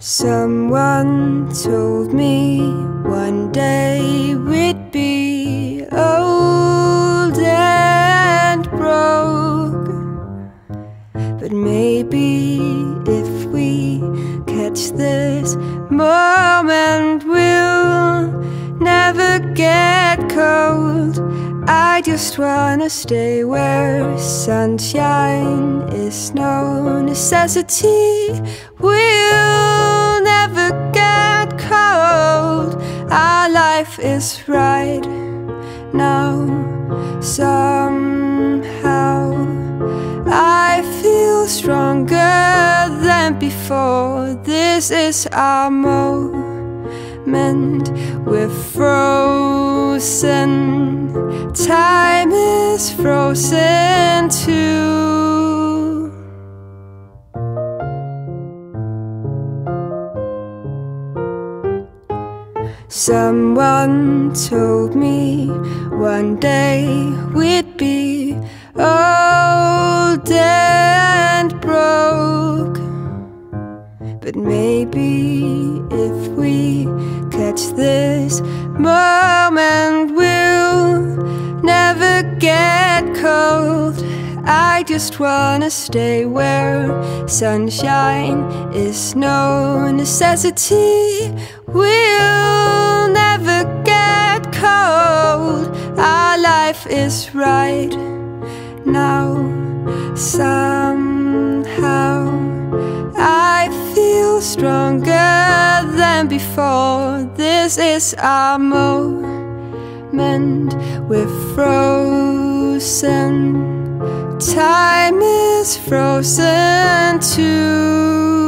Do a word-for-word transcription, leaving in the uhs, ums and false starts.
Someone told me one day we'd be old and broke, but maybe if we catch this moment we'll never get cold. I just wanna stay where sunshine is no necessity. We'll never get cold. Our life is right now. Somehow I feel stronger than before. This is our moment. We're frozen. Time is frozen too. Someone told me one day we'd be old and broke, but maybe if we catch this moment we'll never get cold. I just wanna stay where sunshine is no necessity. We'll never get cold. Our life is right now. Somehow I feel stronger than before. This is our moment. We're frozen. Time is frozen too.